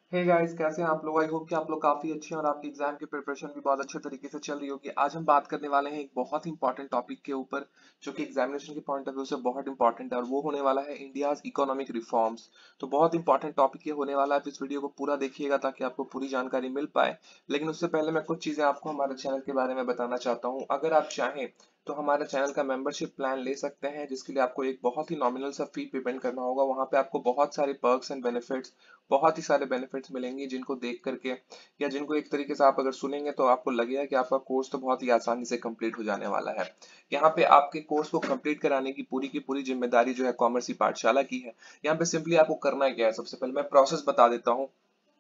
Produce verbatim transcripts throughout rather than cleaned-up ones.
Hey guys, कैसे हैं आप लोग। आई होप कि आप लोग काफी अच्छे हैं और आपकी एग्जाम की प्रिपरेशन भी बहुत अच्छे तरीके से चल रही होगी। आज हम बात करने वाले हैं एक बहुत ही इंपॉर्टेंट टॉपिक के ऊपर, जो कि एग्जामिनेशन के पॉइंट ऑफ व्यू से बहुत इंपॉर्टेंट है, और वो होने वाला है इंडियाज इकोनॉमिक रिफॉर्म्स। तो बहुत इंपॉर्टेंट टॉपिक ये होने वाला है, तो इस वीडियो को पूरा देखिएगा ताकि आपको पूरी जानकारी मिल पाए। लेकिन उससे पहले मैं कुछ चीजें आपको हमारे चैनल के बारे में बताना चाहता हूँ। अगर आप चाहें तो हमारे चैनल का मेंबरशिप प्लान ले सकते हैं, जिसके लिए आपको एक बहुत ही नॉमिनल सा फी पेमेंट करना होगा। वहां पे आपको बहुत सारे पर्क्स एंड बेनिफिट्स बहुत ही सारे बेनिफिट्स मिलेंगे, जिनको देख करके या जिनको एक तरीके से आप अगर सुनेंगे तो आपको लगेगा कि आपका कोर्स तो बहुत ही आसानी से कंप्लीट हो जाने वाला है। यहाँ पे आपके कोर्स को कंप्लीट कराने की पूरी की पूरी जिम्मेदारी जो है कॉमर्स की पाठशाला की है। यहाँ पे सिंपली आपको करना क्या है, सबसे पहले मैं प्रोसेस बता देता हूँ।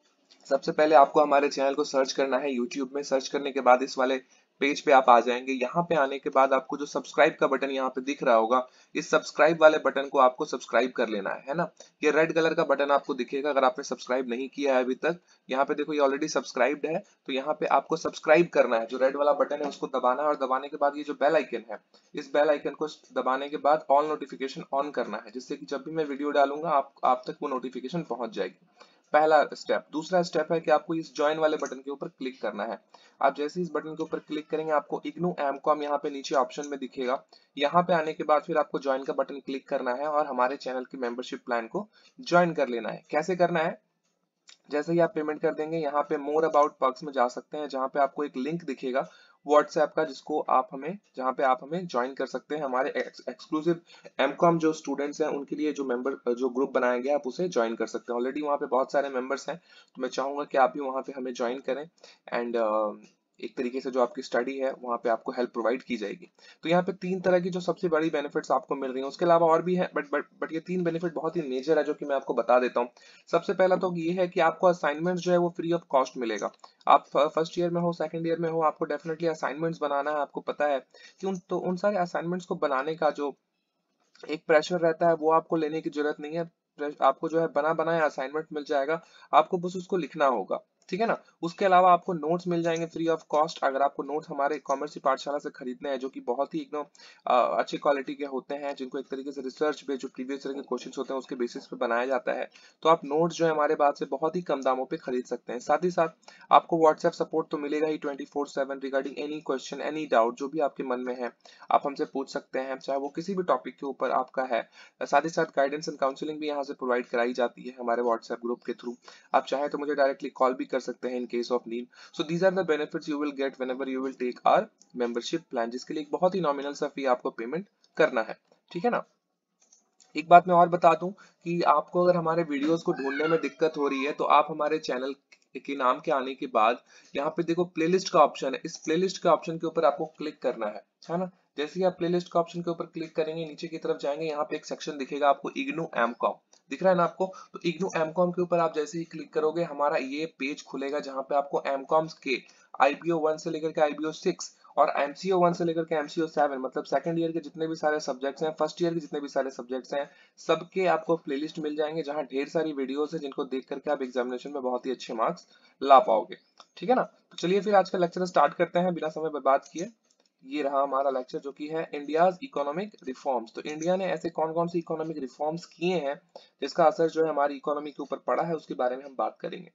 सबसे पहले आपको हमारे चैनल को सर्च करना है यूट्यूब में। सर्च करने के बाद इस वाले पेज पे आप आ जाएंगे। यहाँ पे आने के बाद आपको जो सब्सक्राइब का बटन यहाँ पे दिख रहा होगा, इस सब्सक्राइब वाले बटन को आपको सब्सक्राइब कर लेना है है ना। ये रेड कलर का बटन आपको दिखेगा अगर आपने सब्सक्राइब नहीं किया है अभी तक। यहाँ पे देखो, ये ऑलरेडी सब्सक्राइब्ड है, तो यहाँ पे आपको सब्सक्राइब करना है। जो रेड वाला बटन है उसको दबाना है, और दबाने के बाद ये जो बेल आइकन है, इस बेल आइकन को दबाने के बाद ऑल नोटिफिकेशन ऑन करना है, जिससे कि जब भी मैं वीडियो डालूंगा आप आप तक वो नोटिफिकेशन पहुंच जाएगी। पहला स्टेप। दूसरा स्टेप है कि आपको इस ज्वाइन वाले बटन के ऊपर क्लिक करना है। आप जैसे इस बटन के ऊपर क्लिक करेंगे, आपको इग्नू एमकॉम यहाँ पे नीचे ऑप्शन में दिखेगा। यहाँ पे आने के बाद फिर आपको ज्वाइन का बटन क्लिक करना है और हमारे चैनल की मेंबरशिप प्लान को ज्वाइन कर लेना है। कैसे करना है, जैसे ही आप पेमेंट कर देंगे, यहाँ पे मोर अबाउट पर्क्स में जा सकते हैं, जहाँ पे आपको एक लिंक दिखेगा व्हाट्सएप का, जिसको आप हमें जहाँ पे आप हमें ज्वाइन कर सकते हैं। हमारे एक्सक्लूसिव एमकॉम जो स्टूडेंट्स हैं उनके लिए जो मेंबर जो ग्रुप बनाया गया है, आप उसे ज्वाइन कर सकते हैं। ऑलरेडी वहाँ पे बहुत सारे मेंबर्स हैं, तो मैं चाहूंगा कि आप भी वहाँ पे हमें ज्वाइन करें। एंड एक तरीके से जो आपकी स्टडी है वहाँ पे आपको हेल्प प्रोवाइड की जाएगी। तो यहाँ पे तीन तरह की जो सबसे बड़ी बेनिफिट्स आपको मिल रही हैं, उसके अलावा और भी है, बट बट बट ये तीन बेनिफिट बहुत ही मेजर है जो कि मैं आपको बता देता हूँ। सबसे पहला तो ये है कि आपको असाइनमेंट जो है वो फ्री ऑफ कॉस्ट मिलेगा। आप फर्स्ट ईयर में हो, सेकंड ईयर में हो, आपको डेफिनेटली असाइनमेंट्स बनाना है। आपको पता है कि उन तो उन सारे असाइनमेंट्स को बनाने का जो एक प्रेशर रहता है वो आपको लेने की जरूरत नहीं है। प्रेश- आपको जो है बना बनाया असाइनमेंट मिल जाएगा, आपको बस उसको लिखना होगा। ठीक है ना। उसके अलावा आपको नोट्स मिल जाएंगे फ्री ऑफ कॉस्ट। अगर आपको नोट्स हमारे कॉमर्स की पाठशाला से खरीदने हैं, जो कि बहुत ही एकदम अ, अच्छी क्वालिटी के होते हैं, जिनको एक तरीके से रिसर्च पे जो प्रीवियस ईयर के क्वेश्चंस होते हैं उसके बेसिस पे बनाया जाता है, तो आप नोट्स जो है हमारे पास से बहुत ही कम दामों पे खरीद सकते हैं। साथ ही साथ आपको व्हाट्सएप सपोर्ट तो मिलेगा ही twenty four seven regarding any question any doubt जो भी आपके मन में है, आप हमसे पूछ सकते हैं, चाहे वो किसी भी टॉपिक के ऊपर आपका है। साथ ही साथ गाइडेंस एंड काउंसलिंग भी यहाँ से प्रोवाइड कराई जाती है हमारे व्हाट्सएप ग्रुप के थ्रू। आप चाहे तो मुझे डायरेक्टली कॉल भी कर सकते हैं in case of need. So these are the benefits you will get whenever you will take our membership plan, जिसके लिए एक बहुत ही नॉमिनल सा फी आपको पेमेंट करना है। ठीक है ना। एक बात मैं और बता दूं कि आपको अगर हमारे वीडियोस को ढूंढने में दिक्कत हो रही है, तो आप हमारे चैनल के नाम के आने के बाद यहाँ पे देखो प्लेलिस्ट का ऑप्शन है। इस प्लेलिस्ट के ऑप्शन के ऊपर आपको क्लिक करना है है ना। जैसे ही आप प्लेलिस्ट का ऑप्शन के ऊपर क्लिक करेंगे, नीचे की तरफ जाएंगे, यहाँ पे एक सेक्शन दिखेगा आपको, इग्नू एमकॉम दिख रहा है ना आपको। तो इग्नू एमकॉम के ऊपर आप जैसे ही क्लिक करोगे, हमारा ये पेज खुलेगा जहाँ पे आपको एमकॉम्स के आईबीओ वन से लेकर के आईबीओ सिक्स और एमसीओ वन से लेकर के एमसीओ सेवन, मतलब सेकंड ईयर के जितने भी सारे सब्जेक्ट्स हैं, फर्स्ट ईयर के जितने भी सारे सब्जेक्ट्स हैं, सबके आपको प्लेलिस्ट मिल जाएंगे, जहां ढेर सारी वीडियोस है जिनको देख करके आप एग्जामिनेशन में बहुत ही अच्छे मार्क्स ला पाओगे। ठीक है ना। तो चलिए फिर आज का लेक्चर स्टार्ट करते हैं बिना समय बर्बाद किए। ये रहा हमारा लेक्चर, जो कि है इंडियाज इकोनॉमिक रिफॉर्म्स। तो इंडिया ने ऐसे कौन कौन से इकोनॉमिक रिफॉर्म्स किए हैं जिसका असर जो है हमारी इकोनॉमी के ऊपर पड़ा है, उसके बारे में हम बात करेंगे।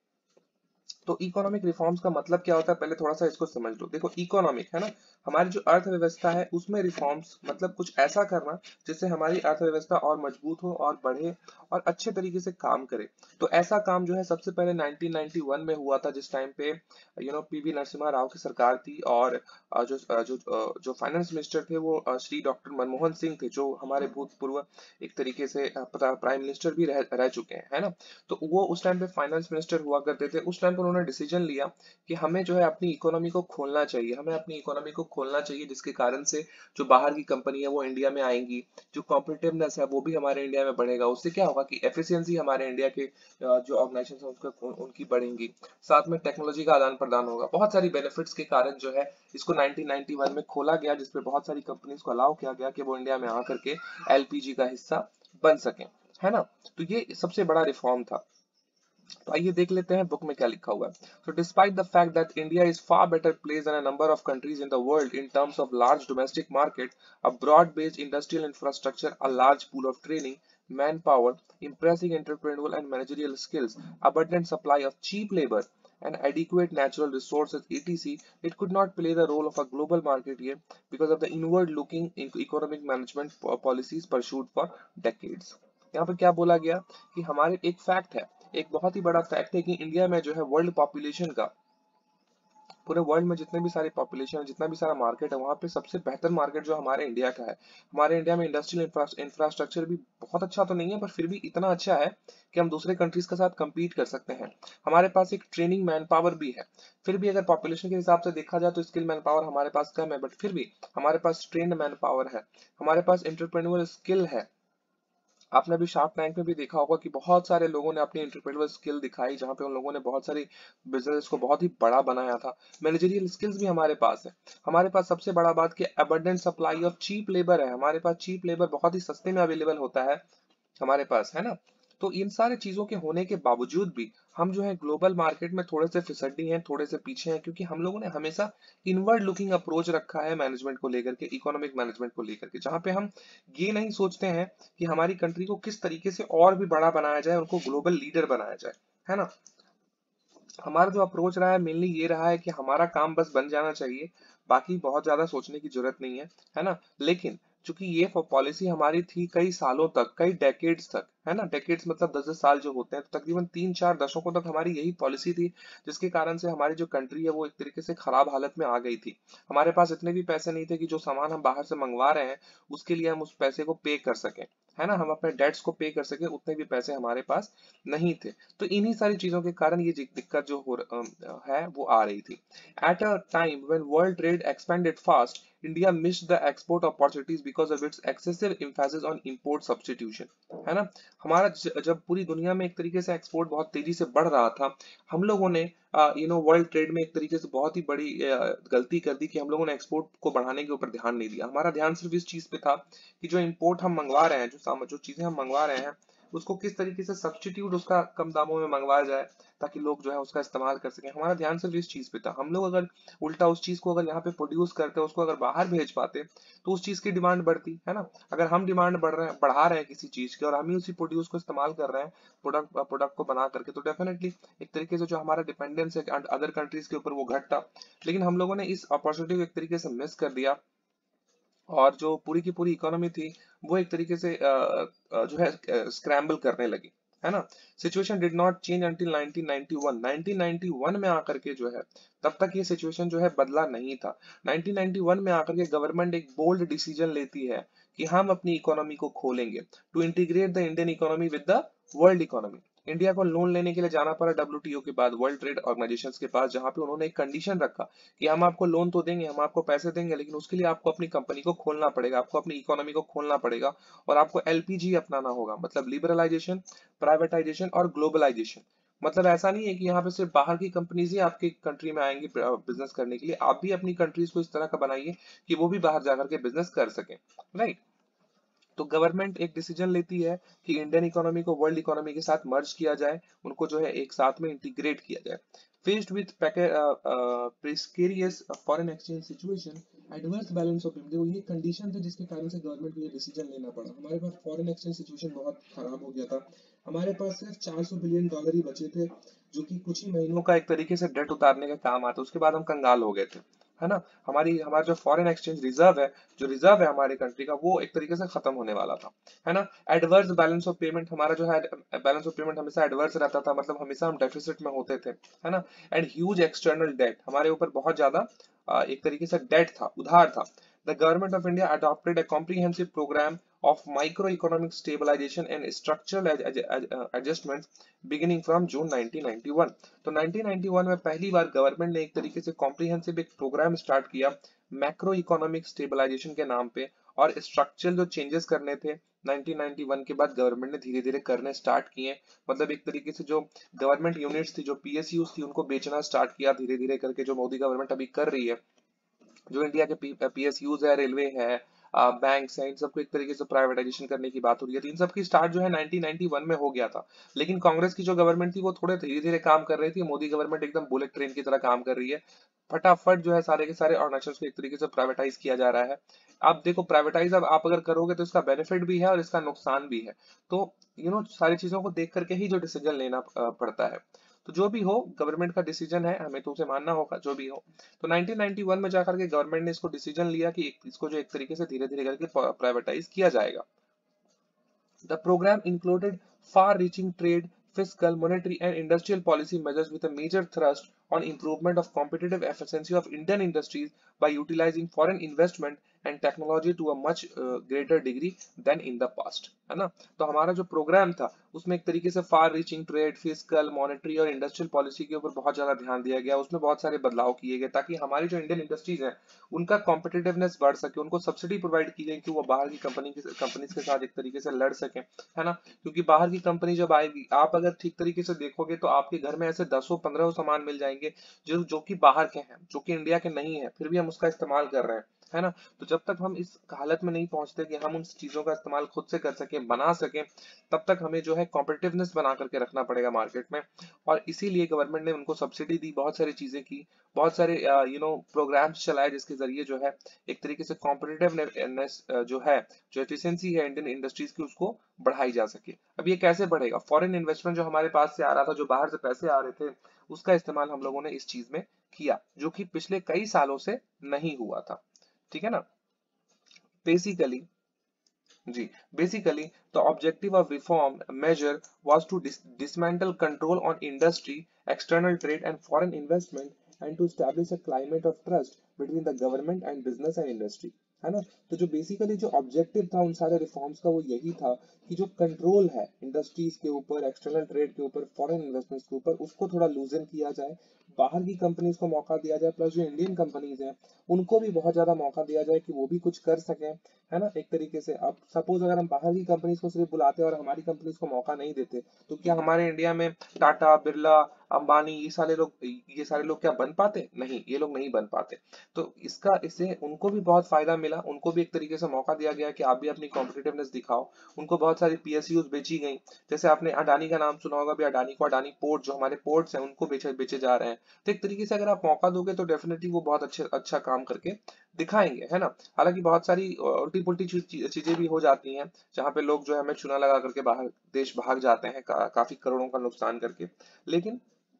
तो इकोनॉमिक रिफॉर्म्स का मतलब क्या होता है, पहले थोड़ा सा इसको समझ लो। देखो, इकोनॉमिक है ना, हमारी जो अर्थव्यवस्था है उसमें रिफॉर्म्स मतलब कुछ ऐसा करना जिससे हमारी अर्थव्यवस्था और मजबूत हो और बढ़े और अच्छे तरीके से काम करे। तो ऐसा काम जो है सबसे पहले नाइनटीन नाइंटी वन में हुआ था, जिस टाइम पे you know PV Narasimha Rao की सरकार थी, और अ, जो अ, जो अ, जो फाइनेंस मिनिस्टर थे वो अ, श्री डॉक्टर मनमोहन सिंह थे, जो हमारे भूतपूर्व एक तरीके से अ, प्राइम मिनिस्टर भी रह, रह चुके हैं, है ना। तो वो उस टाइम पे फाइनेंस मिनिस्टर हुआ करते थे। उस टाइम पर उन्होंने डिसीजन लिया कि हमें जो है अपनी इकोनॉमी को खोलना चाहिए, हमें अपनी इकोनॉमी को खोलना चाहिए, जिसके कारण से जो बाहर की कंपनी है वो इंडिया में आएंगी, जो कॉम्पिटिटिवनेस है वो भी हमारे इंडिया में बढ़ेगा। उससे क्या होगा कि एफिशिएंसी हमारे इंडिया के अ, जो ऑर्गेनाइजेशन है उसका उन, उनकी बढ़ेंगी। साथ में टेक्नोलॉजी का आदान प्रदान होगा। बहुत सारी बेनिफिट्स के कारण जो है इसको नाइनटीन नाइंटी वन में खोला गया, जिसपे बहुत सारी कंपनीज को अलाउ किया गया कि वो इंडिया में आकर के एलपीजी का हिस्सा बन सके, है ना। तो ये सबसे बड़ा रिफॉर्म था। तो आइए देख लेते हैं बुक में क्या लिखा हुआ है। So despite the fact that India is far better placed than a number of countries in the world in terms of large domestic market, a broad-based industrial infrastructure, a large pool of training, manpower, impressive entrepreneurial and managerial skills, abundant supply of cheap labor, and adequate natural resources, et cetera, it could not play the role of a global market here because of the inward-looking economic management policies pursued for decades. यहाँ पर क्या बोला गया कि हमारे एक fact है, एक बहुत ही बड़ा फैक्ट है कि इंडिया में जो है वर्ल्ड पॉपुलेशन का, पूरे वर्ल्ड में जितने भी सारे पॉपुलेशन है, जितना भी सारा मार्केट है, वहां पे सबसे बेहतर मार्केट जो हमारे इंडिया का है। हमारे इंडिया में इंडस्ट्रियल इंफ्रास्ट्रक्चर भी बहुत अच्छा तो नहीं है, पर फिर भी इतना अच्छा है कि हम दूसरे कंट्रीज के साथ compete कर सकते हैं। हमारे पास एक ट्रेनिंग मैन पावर भी है। फिर भी अगर पॉपुलेशन के हिसाब से देखा जाए तो स्किल मैन पावर हमारे पास कम है, बट फिर भी हमारे पास ट्रेन्ड मैन पावर है, हमारे पास एंटरप्रेन्योर स्किल है। आपने अभी शार्क टैंक में भी देखा होगा कि बहुत सारे लोगों ने अपनी एंटरप्रेन्योर स्किल दिखाई, जहां पे उन लोगों ने बहुत सारी बिजनेस को बहुत ही बड़ा बनाया था। मैनेजरियल स्किल्स भी हमारे पास है। हमारे पास सबसे बड़ा बात कि abundant supply of cheap labour है। हमारे पास चीप लेबर बहुत ही सस्ते में अवेलेबल होता है हमारे पास, है ना। तो इन सारे चीजों के होने के बावजूद भी हम जो है ग्लोबल मार्केट में थोड़े से फिसड्डी हैं, थोड़े से पीछे हैं, क्योंकि हम लोगों ने हमेशा इनवर्ड लुकिंग अप्रोच रखा है मैनेजमेंट को लेकर के, इकोनॉमिक मैनेजमेंट को लेकर के, जहां पे हम ये नहीं सोचते हैं कि हमारी कंट्री को किस तरीके से और भी बड़ा बनाया जाए, उनको ग्लोबल लीडर बनाया जाए, है ना। हमारा जो अप्रोच रहा है मेनली ये रहा है कि हमारा काम बस बन जाना चाहिए, बाकी बहुत ज्यादा सोचने की जरूरत नहीं है, है ना। लेकिन चूंकि ये पॉलिसी हमारी थी कई सालों तक, कई डेकेड्स तक, है ना, डेकेड्स मतलब दस दस साल जो होते हैं, तो तकरीबन तीन चार दशकों तक हमारी यही पॉलिसी थी, जिसके कारण से हमारी जो कंट्री है वो एक तरीके से खराब हालत में आ गई थी। हमारे पास इतने भी पैसे नहीं थे कि जो सामान हम बाहर से मंगवा रहे हैं उसके लिए हम उस पैसे को पे कर सकें, है ना, हम अपने डेट्स को पे कर सके, उतने भी पैसे हमारे पास नहीं थे। तो इन्हीं सारी चीजों के कारण ये दिक्कत जो हो है वो आ रही थी। At a time when world trade expanded fast, India missed the export opportunities because of its excessive emphasis on import substitution, है ना। हमारा जब पूरी दुनिया में एक तरीके से एक्सपोर्ट बहुत तेजी से बढ़ रहा था, हम लोगों ने यू नो वर्ल्ड ट्रेड में एक तरीके से बहुत ही बड़ी गलती कर दी कि हम लोगों ने एक्सपोर्ट को बढ़ाने के ऊपर ध्यान नहीं दिया। हमारा ध्यान सिर्फ इस चीज पे था कि जो इंपोर्ट हम मंगवा रहे हैं, जो सामान जो चीजें हम मंगवा रहे हैं, उसको किस तरीके से सब्स्टिट्यूट उसका कम दामों में मंगवाया जाए ताकि लोग जो है उसका इस्तेमाल कर सकें। हमारा ध्यान सिर्फ इस चीज पे था। हम लोग अगर उल्टा उस चीज को अगर यहाँ पे प्रोड्यूस करते, उसको अगर बाहर भेज पाते, तो उस चीज की डिमांड बढ़ती, है ना। अगर हम डिमांड बढ़ रहे हैं, बढ़ा रहे हैं किसी चीज की, और हम ही उसी प्रोड्यूस को इस्तेमाल कर रहे हैं प्रोडक्ट प्रोडक्ट को बना करके, तो डेफिनेटली एक तरीके से जो हमारा डिपेंडेंस है अदर कंट्रीज के ऊपर वो घटता। लेकिन हम लोगों ने इस अपॉर्चुनिटी को एक तरीके से मिस कर दिया, और जो पूरी की पूरी इकोनॉमी थी वो एक तरीके से आ, आ, जो है स्क्रैम्बल करने लगी, है ना। Situation did not change until nineteen ninety one. Nineteen ninety one में आकर के जो है, तब तक ये सिचुएशन जो है बदला नहीं था। नाइनटीन नाइंटी वन में आकर के गवर्नमेंट एक बोल्ड डिसीजन लेती है कि हम अपनी इकोनॉमी को खोलेंगे, to integrate the Indian economy with the world economy. India को लोन लेने के लिए जाना पड़ा डब्ल्यूटीओ के बाद, वर्ल्ड ट्रेड ऑर्गेनाइजेशन के पास, जहां पे उन्होंने एक कंडीशन रखा कि हम आपको लोन तो देंगे, हम आपको पैसे देंगे, लेकिन उसके लिए आपको अपनी कंपनी को खोलना पड़ेगा, आपको अपनी इकोनॉमी को खोलना पड़ेगा, और आपको एलपीजी अपनाना होगा, मतलब लिबरलाइजेशन, प्राइवेटाइजेशन और ग्लोबलाइजेशन। मतलब ऐसा नहीं है कि यहाँ पे सिर्फ बाहर की कंपनीज ही आपकी कंट्री में आएंगी बिजनेस करने के लिए, आप भी अपनी कंट्रीज को इस तरह का बनाइए कि वो भी बाहर जाकर के बिजनेस कर सके, राइट। तो गवर्नमेंट एक डिसीजन लेती है कि इंडियन इकोनॉमी को वर्ल्ड इकोनॉमी के साथ मर्ज किया जाए, उनको जो है एक साथ में इंटीग्रेट किया जाए। Faced with precarious foreign exchange situation, adverse balance of payment, ये कंडीशन थे जिसके कारण से गवर्नमेंट को ये डिसीजन लेना पड़ा। हमारे पास फॉरेन एक्सचेंज सिचुएशन बहुत खराब हो गया था। हमारे पास सिर्फ चार सौ बिलियन डॉलर ही बचे थे, जो कि कुछ ही महीनों का एक तरीके से डेट उतारने का काम आता, उसके बाद हम कंगाल हो गए थे, है ना। हमारी हमारा जो फॉरेन एक्सचेंज रिजर्व है, जो रिजर्व है हमारी कंट्री का, वो एक तरीके से खत्म होने वाला था, है ना। एडवर्स बैलेंस ऑफ पेमेंट, हमारा जो है बैलेंस ऑफ पेमेंट हमेशा एडवर्स रहता था, मतलब हमेशा हम डेफिसिट में होते थे, है ना। एंड ह्यूज एक्सटर्नल डेट, हमारे ऊपर बहुत ज्यादा एक तरीके से डेट था, उधार था। The government of India adopted a comprehensive program of microeconomic stabilization and structural adjustments beginning from June nineteen ninety one. तो नाइनटीन नाइंटी वन में पहली बार गवर्नमेंट ने एक तरीके से कॉम्प्रिहेंसिव एक प्रोग्राम स्टार्ट किया मैक्रो इकोनॉमिक स्टेबलाइजेशन के नाम पे, और स्ट्रक्चरल जो चेंजेस करने थे नाइनटीन नाइंटी वन के बाद गवर्नमेंट ने धीरे धीरे करने स्टार्ट किए। मतलब एक तरीके से जो गवर्नमेंट यूनिट्स थी, जो पीएसयूज थी, उनको बेचना स्टार्ट किया धीरे धीरे करके, जो मोदी गवर्नमेंट अभी कर रही है। जो इंडिया के पीएसयूज है, रेलवे है, बैंक्स हैं, इन सबको एक तरीके से प्राइवेटाइजेशन करने की बात हो रही है। तो इन सब की स्टार्ट जो है नाइनटीन नाइंटी वन में हो गया था, लेकिन कांग्रेस की जो गवर्नमेंट थी वो थोड़े धीरे धीरे काम कर रही थी। मोदी गवर्नमेंट एकदम बुलेट ट्रेन की तरह काम कर रही है, फटाफट जो है सारे के सारे ऑर्गेनाइजेशंस को एक तरीके से प्राइवेटाइज किया जा रहा है। आप देखो प्राइवेटाइज अब आप अगर करोगे तो इसका बेनिफिट भी है और इसका नुकसान भी है। तो यू नो सारी चीजों को देख करके ही जो डिसीजन लेना अ, पड़ता है। तो जो भी हो गवर्नमेंट का डिसीजन है, हमें तो उसे मानना होगा जो भी हो। तो नाइनटीन नाइंटी वन में जाकर के गवर्नमेंट ने इसको डिसीजन लिया कि एक, इसको जो एक तरीके से धीरे धीरे करके प्राइवेटाइज किया जाएगा। The program included far-reaching trade, fiscal, monetary, and industrial policy measures with a major thrust on improvement of competitive efficiency of Indian industries by utilizing foreign investment and technology to a much uh, greater degree than in the past, है ना। तो हमारा जो programme था उसमें एक तरीके से far reaching trade, fiscal, monetary और इंडस्ट्रियल पॉलिसी के ऊपर बहुत ज्यादा ध्यान दिया गया। उसमें बहुत सारे बदलाव किए गए ताकि हमारी जो इंडियन इंडस्ट्रीज हैं उनका कॉम्पिटिटिवनेस बढ़ सके, उनको सब्सिडी प्रोवाइड की गई कि वो बाहर की कंपनी के कंपनीज के साथ एक तरीके से लड़ सके, है ना। क्योंकि बाहर की कंपनी जब आएगी, आप अगर ठीक तरीके से देखोगे तो आपके घर में ऐसे दसों पंद्रह सामान मिल जाएंगे जो जो कि बाहर के हैं, जो कि इंडिया के नहीं है, फिर भी हम उसका इस्तेमाल कर रहे हैं, है ना। तो जब तक हम इस हालत में नहीं पहुंचते कि हम उन चीजों का इस्तेमाल खुद से कर सके, बना सके, तब तक हमें जो है कॉम्पिटिटिवनेस बना करके रखना पड़ेगा मार्केट में। और इसीलिए गवर्नमेंट ने उनको सब्सिडी दी, बहुत सारी चीजें की, बहुत सारे यू नो प्रोग्राम्स चलाए जिसके जरिए जो है एक तरीके से कॉम्पिटिटिवनेस जो है, जो एफिशिएंसी है इंडियन इंडस्ट्रीज की, उसको बढ़ाई जा सके। अब ये कैसे बढ़ेगा? फॉरेन इन्वेस्टमेंट जो हमारे पास से आ रहा था, जो बाहर से पैसे आ रहे थे, उसका इस्तेमाल हम लोगों ने इस चीज में किया, जो कि पिछले कई सालों से नहीं हुआ था, ठीक है ना। बेसिकली जी basically the objective of reform measure was to dis dismantle control on industry, external trade and foreign investment, and to establish a climate of trust between the government and business and industry, है ना। तो जो basically जो objective था उन सारे reforms का वो यही था कि जो कंट्रोल है इंडस्ट्रीज के ऊपर, एक्सटर्नल ट्रेड के ऊपर, फॉरेन इन्वेस्टमेंट्स के ऊपर, उसको थोड़ा लूजन किया जाए, बाहर की कंपनीज को मौका दिया जाए, प्लस जो इंडियन कंपनीज हैं उनको भी बहुत ज्यादा मौका दिया जाए कि वो भी कुछ कर सकें, है ना। एक तरीके से अब सपोज अगर हम बाहर की कंपनीज को सिर्फ बुलाते और हमारी कंपनीज को मौका नहीं देते, तो क्या हमारे इंडिया में टाटा, बिरला, अंबानी, ये सारे लोग ये सारे लोग क्या बन पाते? नहीं, ये लोग नहीं बन पाते। तो इसका इससे उनको भी बहुत फायदा मिला, उनको भी एक तरीके से मौका दिया गया कि आप भी अपनी कॉम्पिटिटिवनेस दिखाओ। उनको बहुत सारी पीएसयूज बेची गई, जैसे आपने अडानी का नाम सुना होगा भी, अडानी को अडानी पोर्ट, जो हमारे पोर्ट्स हैं उनको बेचे बेचे जा रहे हैं। तो एक तरीके से अगर आप मौका दोगे तो डेफिनेटली वो बहुत अच्छे अच्छा काम करके दिखाएंगे, है ना। हालांकि बहुत सारी उल्टी पुल्टी चीजें भी हो जाती हैं जहां पे लोग जो है हमें चुना लगा करके बाहर देश भाग जाते हैं, का, काफी करोड़ों का नुकसान करके। लेकिन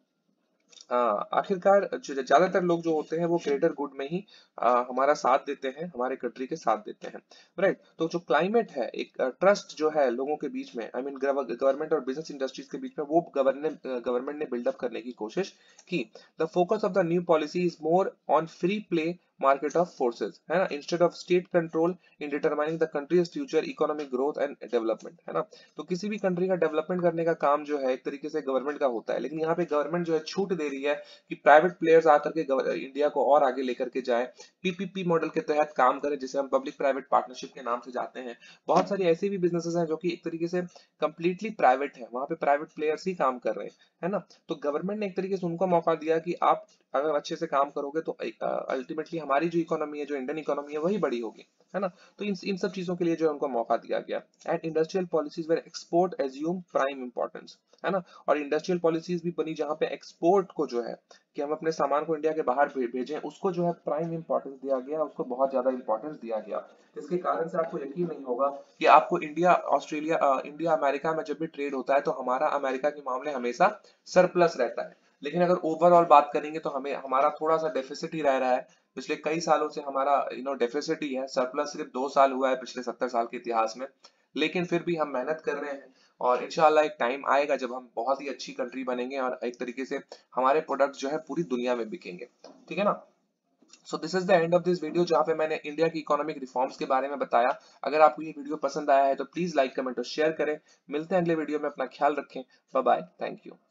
आ, आखिरकार जो- ज्यादातर लोग जो होते हैं वो ग्रेटर गुड में ही आ, हमारा साथ देते हैं, हमारे कंट्री के साथ देते हैं, राइट। तो जो क्लाइमेट है, एक ट्रस्ट जो है लोगों के बीच में, आई मीन गवर्नमेंट और बिजनेस इंडस्ट्रीज के बीच में, वो गवर्नमेंट गवर्नमेंट ने बिल्डअप करने की कोशिश की। The focus of the new policy is more on free play market of forces, है ना, instead of state control in determining the country's future economic growth and development, है ना। तो किसी भी कंट्री का डेवलपमेंट करने का काम जो है एक तरीके से गवर्नमेंट का होता है, लेकिन यहाँ पे गवर्नमेंट जो है छूट दे रही है कि प्राइवेट प्लेयर्स आकर के इंडिया को और आगे लेकर के जाए, पीपीपी मॉडल के तहत काम करें, जिसे हम पब्लिक प्राइवेट पार्टनरशिप के नाम से जाते हैं। बहुत सारी ऐसी भी बिजनेसेस हैं जो कि एक तरीके से कंप्लीटली प्राइवेट है, वहां पे प्राइवेट प्लेयर्स ही काम कर रहे हैं, है ना। तो गवर्नमेंट ने एक तरीके से उनको मौका दिया कि आप अगर अच्छे से काम करोगे तो अल्टीमेटली हमारी जो इकोनॉमी है, जो इंडियन इकोनॉमी है, वही बड़ी होगी, है ना। तो इन इन सब चीजों के लिए जो है उनको मौका दिया गया। And industrial policies were export assume prime importance, है ना। और इंडस्ट्रियल पॉलिसीज भी बनी जहां पे एक्सपोर्ट को जो है कि हम अपने सामान को इंडिया के बाहर भेजें, उसको जो है प्राइम इंपॉर्टेंस दिया गया, उसको बहुत ज्यादा इंपॉर्टेंस दिया गया। जिसके कारण से आपको यकीन नहीं होगा कि आपको इंडिया ऑस्ट्रेलिया इंडिया अमेरिका में जब भी ट्रेड होता है तो हमारा अमेरिका के मामले हमेशा सरप्लस रहता है। लेकिन अगर ओवरऑल बात करेंगे तो हमें हमारा थोड़ा सा डेफिसिट ही रह रहा है। पिछले कई सालों से हमारा यू नो डेफिसिट ही है, सरप्लस सिर्फ दो साल हुआ है पिछले सत्तर साल के इतिहास में। लेकिन फिर भी हम मेहनत कर रहे हैं और इंशाल्लाह एक टाइम आएगा जब हम बहुत ही अच्छी कंट्री बनेंगे और एक तरीके से हमारे प्रोडक्ट जो है पूरी दुनिया में बिकेंगे, ठीक है ना। So this is the end of this video, जहाँ पे मैंने इंडिया की इकोनॉमिक रिफॉर्म्स के बारे में बताया। अगर आपको ये वीडियो पसंद आया है तो प्लीज लाइक, कमेंट और शेयर करें। मिलते हैं अगले वीडियो में, अपना ख्याल रखें। Bye bye, thank you.